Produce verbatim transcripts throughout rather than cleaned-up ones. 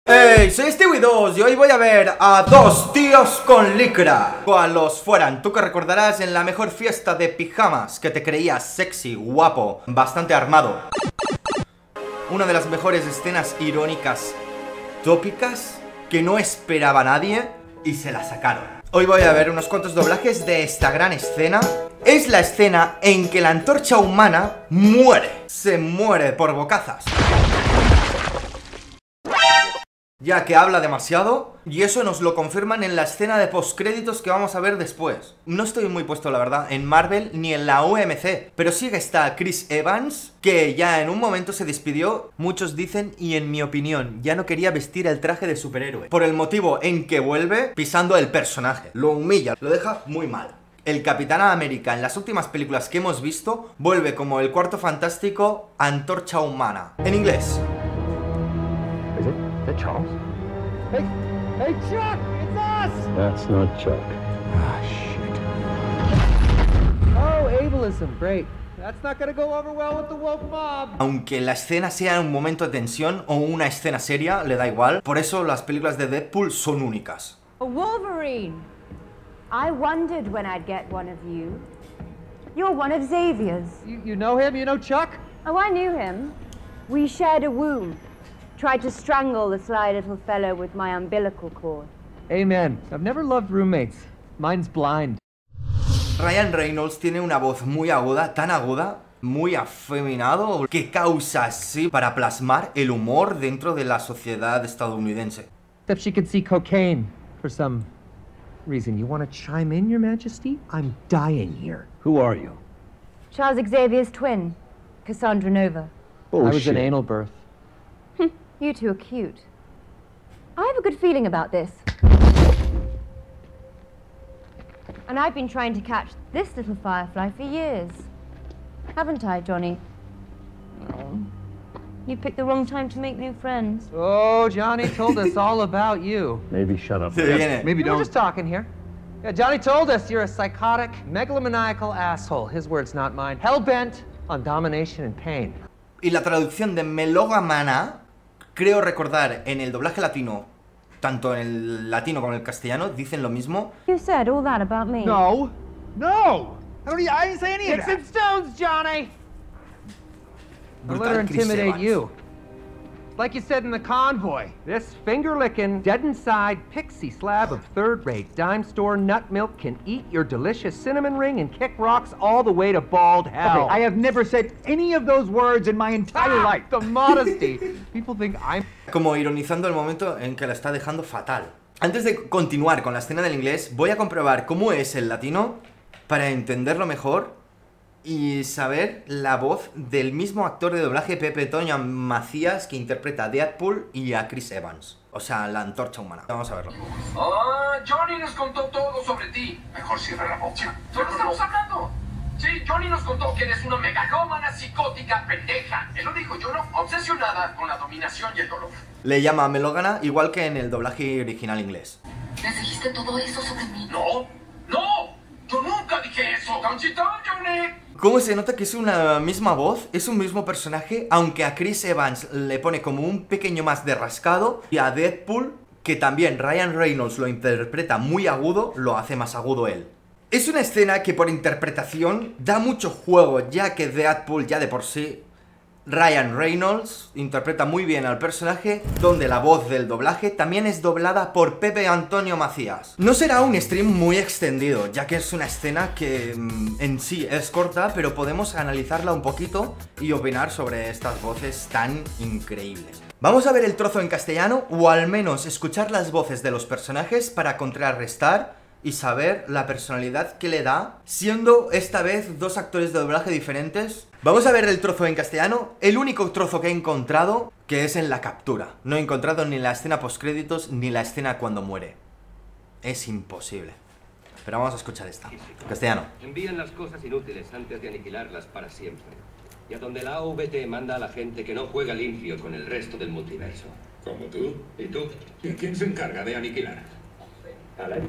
Hey, soy Stewie dos y hoy voy a ver a dos tíos con licra. Cualos fueran, tú que recordarás en la mejor fiesta de pijamas, que te creías sexy, guapo, bastante armado. Una de las mejores escenas irónicas, tópicas, que no esperaba nadie y se la sacaron. Hoy voy a ver unos cuantos doblajes de esta gran escena. Es la escena en que la antorcha humana muere. Se muere por bocazas, ya que habla demasiado, y eso nos lo confirman en la escena de postcréditos que vamos a ver después. No estoy muy puesto, la verdad, en Marvel ni en la U M C, pero sí que está Chris Evans, que ya en un momento se despidió, muchos dicen, y en mi opinión, ya no quería vestir el traje de superhéroe, por el motivo en que vuelve pisando el personaje. Lo humilla, lo deja muy mal. El Capitán América en las últimas películas que hemos visto vuelve como el Cuarto Fantástico Antorcha Humana. En inglés. Is it? Is that Charles? Hey, hey, Chuck! It's us! That's not Chuck. Ah, shit. Oh, ableism. Great. That's not gonna go over well with the woke mob. Aunque la escena sea un momento de tensión o una escena seria, le da igual. Por eso las películas de Deadpool son únicas. A Wolverine! I wondered when I'd get one of you. You're one of Xavier's. You, you know him? You know Chuck? Oh, I knew him. We shared a womb. Tried to strangle the sly little fellow with my umbilical cord. Amen. I've never loved roommates. Mine's blind. Ryan Reynolds tiene una voz muy aguda, tan aguda, muy afeminado, que causa así para plasmar el humor dentro de la sociedad estadounidense. Except she could see cocaine for some reason. You want to chime in, Your Majesty? I'm dying here. Who are you? Charles Xavier's twin, Cassandra Nova. Oh, I was shit. an anal birth. You two are cute. I have a good feeling about this. And I've been trying to catch this little firefly for years. Haven't I, Johnny? Oh. You picked the wrong time to make new friends. Oh, Johnny told us all about you. Maybe shut up. Se viene. Maybe don't. We're just talking here. Yeah, Johnny told us you're a psychotic, megalomaniacal asshole. His words, not mine. Hell-bent on domination and pain. Y la traducción de melógamana, creo recordar en el doblaje latino, tanto en el latino como en el castellano, dicen lo mismo. You said all that about me. No. No! I, don't, I didn't say any of Sticks that. and stones, Johnny! Don't let her Brutal Chris intimidate Evans. you. Like you said in the convoy, this finger-licking, dead-inside pixie slab of third-rate dime store nut milk can eat your delicious cinnamon ring and kick rocks all the way to bald hell. Okay, I have never said any of those words in my entire Ah, life. the modesty. People think I'm... Como ironizando el momento en que la está dejando fatal. Antes de continuar con la escena del inglés, voy a comprobar cómo es el latino para entenderlo mejor y saber la voz del mismo actor de doblaje, Pepe Toño Macías, que interpreta a Deadpool y a Chris Evans. O sea, la antorcha humana. Vamos a verlo. Ah, Johnny nos contó todo sobre ti. Mejor cierra la boca. ¿De qué estamos hablando? Sí, Johnny nos contó que eres una megalómana psicótica pendeja. Él lo dijo, yo no, obsesionada con la dominación y el dolor. Le llama melógana, igual que en el doblaje original inglés. ¿Les dijiste todo eso sobre mí? No, no, yo nunca dije eso. Conchito, Johnny. ¿Cómo se nota que es una misma voz? Es un mismo personaje, aunque a Chris Evans le pone como un pequeño más de rascado, y a Deadpool, que también Ryan Reynolds lo interpreta muy agudo, lo hace más agudo él. Es una escena que por interpretación da mucho juego, ya que Deadpool ya de por sí, Ryan Reynolds interpreta muy bien al personaje, donde la voz del doblaje también es doblada por Pepe Antonio Macías. No será un stream muy extendido, ya que es una escena que mmm, en sí es corta, pero podemos analizarla un poquito y opinar sobre estas voces tan increíbles. Vamos a ver el trozo en castellano, o al menos escuchar las voces de los personajes para contrarrestar y saber la personalidad que le da, siendo esta vez dos actores de doblaje diferentes. Vamos a ver el trozo en castellano, el único trozo que he encontrado, que es en la captura. No he encontrado ni la escena postcréditos ni la escena cuando muere. Es imposible. Pero vamos a escuchar esta. Castellano. Envían las cosas inútiles antes de aniquilarlas para siempre. Y a donde la A V T manda a la gente que no juega limpio con el resto del multiverso. ¿Como tú? ¿Y tú? ¿Y quién se encarga de aniquilar? Alan.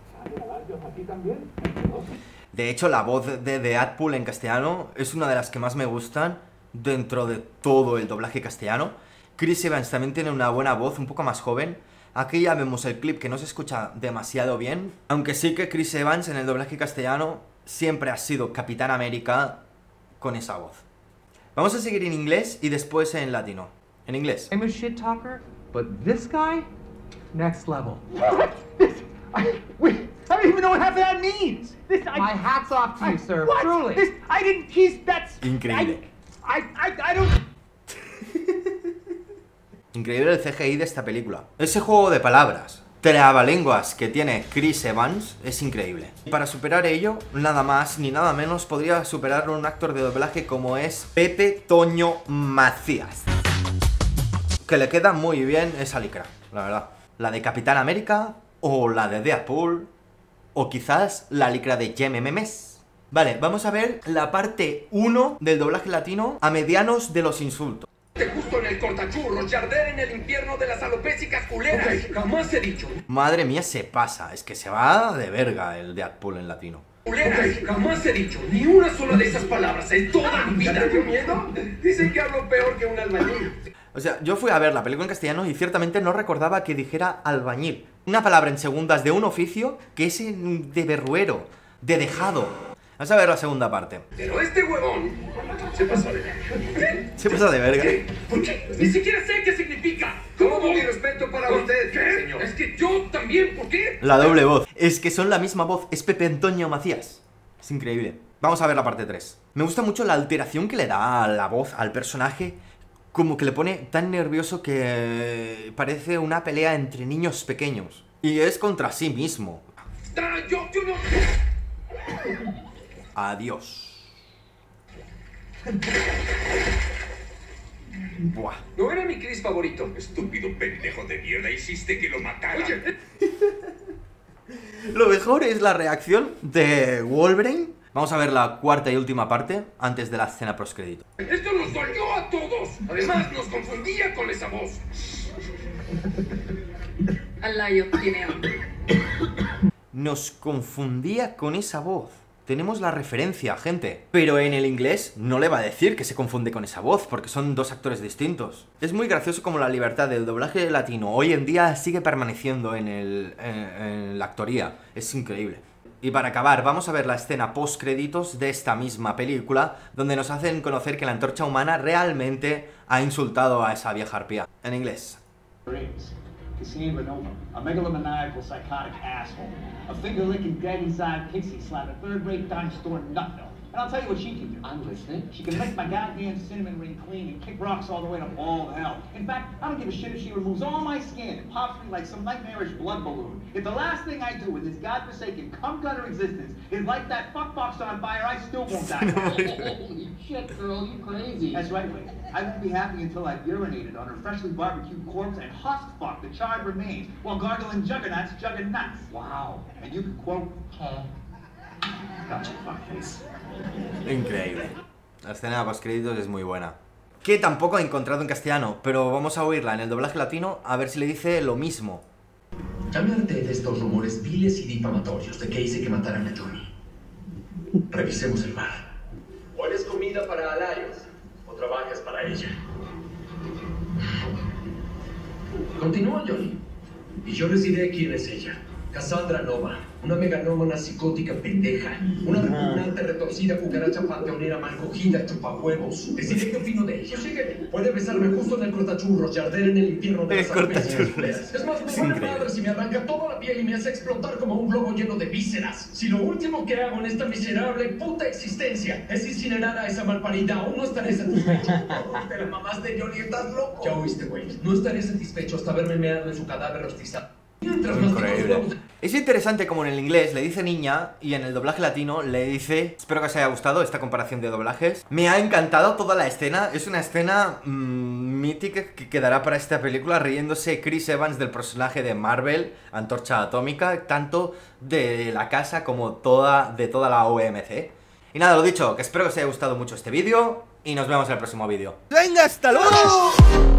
De hecho, la voz de Deadpool en castellano es una de las que más me gustan dentro de todo el doblaje castellano. Chris Evans también tiene una buena voz, un poco más joven. Aquí ya vemos el clip que no se escucha demasiado bien, aunque sí que Chris Evans en el doblaje castellano siempre ha sido Capitán América con esa voz. Vamos a seguir en inglés y después en latino. En inglés. I'm a shit talker, but this guy, next level. This, I, wait, I don't even know what half of that means. This, I, My hat's off to you, I, sir. What? Truly. This, I didn't. He's that's. Increíble. I, I, I, I don't. Increíble el C G I de esta película. Ese juego de palabras, trabalenguas que tiene Chris Evans es increíble. Y para superar ello, nada más ni nada menos podría superarlo un actor de doblaje como es Pepe Toño Macías. Que le queda muy bien esa licra, la verdad. La de Capitán América, o la de Deadpool, o quizás la licra de Jem Memes. Vale, vamos a ver la parte uno del doblaje latino a medianos de los insultos. Justo en el cortachurros, Yarder en el infierno de las alopésicas culeras. Okay, jamás he dicho. Madre mía, se pasa. Es que se va de verga el Deadpool en latino. Culeras, okay, jamás he dicho ni una sola de esas palabras en toda mi vida. ¿Te dio miedo? Dicen que hablo peor que un albañil. O sea, yo fui a ver la película en castellano y ciertamente no recordaba que dijera albañil. Una palabra en segundas de un oficio que es de berruero, de dejado. Vamos a ver la segunda parte. Pero este huevón se pasó de verga. Se pasa de verga. ¿Qué? ¿Por qué? Ni siquiera sé qué significa. ¿Cómo mi respeto para usted, ¿qué? Señor? Es que yo también, ¿por qué? La doble voz. Es que son la misma voz. Es Pepe Antonio Macías. Es increíble. Vamos a ver la parte tres. Me gusta mucho la alteración que le da a la voz al personaje. Como que le pone tan nervioso que parece una pelea entre niños pequeños. Y es contra sí mismo. Ah, yo, yo no... Adiós. Buah. No era mi Chris favorito. Estúpido pendejo de mierda, hiciste que lo matara. Oye. Lo mejor es la reacción de Wolverine. Vamos a ver la cuarta y última parte antes de la escena postcrédito. Esto nos dolió a todos. Además, nos confundía con esa voz. Alayo tiene hambre. Nos confundía con esa voz. Tenemos la referencia, gente. Pero en el inglés no le va a decir que se confunde con esa voz, porque son dos actores distintos. Es muy gracioso como la libertad del doblaje latino hoy en día sigue permaneciendo en, el, en, en la actoría. Es increíble. Y para acabar, vamos a ver la escena post-créditos de esta misma película, donde nos hacen conocer que la antorcha humana realmente ha insultado a esa vieja arpía. En inglés. Cassandra Nova, a megalomaniacal psychotic asshole, a finger-licking, dead-inside pixie slap, a third-rate dime store nut mill. And I'll tell you what she can do. I'm listening. She can lick my goddamn cinnamon ring clean and kick rocks all the way to all hell. In fact, I don't give a shit if she removes all my skin and pops me like some nightmarish blood balloon. If the last thing I do with this godforsaken cum-gutter existence is light that fuckbox on fire, I still won't die. Holy shit, girl, you crazy. That's right, Wade. I won't be happy until I've urinated on her freshly barbecued corpse and husk-fucked the charred remains while gargling juggernauts jugging nuts. Wow. And you can quote... Gotcha, fuckface. Increíble. La escena de postcréditos es muy buena. Que tampoco he encontrado en castellano, pero vamos a oírla en el doblaje latino a ver si le dice lo mismo. Llámate de estos rumores viles y difamatorios de que hice que mataran a Johnny. Revisemos el bar. ¿Cuál es comida para Alarios? ¿O trabajas para ella? Continúa, Johnny. Y yo les diré quién es ella. Cassandra Nova, una megalómana psicótica pendeja, una repugnante retorcida cucaracha panteonera mal cogida chupahuevos. Decidí qué opino de ella. Sigue, puede besarme justo en el cortachurros y arder en el infierno de las alopecias. Es más, me vale madre si me arranca toda la piel y me hace explotar como un globo lleno de vísceras. Si lo último que hago en esta miserable puta existencia es incinerar a esa malparida, aún no estaré satisfecho. Te la mamaste, Johnny, estás loco. Ya oíste, güey. No estaré satisfecho hasta verme meado en su cadáver rostizado. Increíble. Es interesante como en el inglés le dice niña y en el doblaje latino le dice... Espero que os haya gustado esta comparación de doblajes. Me ha encantado toda la escena. Es una escena mmm, mítica que quedará para esta película, riéndose Chris Evans del personaje de Marvel, Antorcha Atómica, tanto de la casa como toda, de toda la O M C. Y nada, lo dicho, que espero que os haya gustado mucho este vídeo y nos vemos en el próximo vídeo. ¡Venga, hasta luego!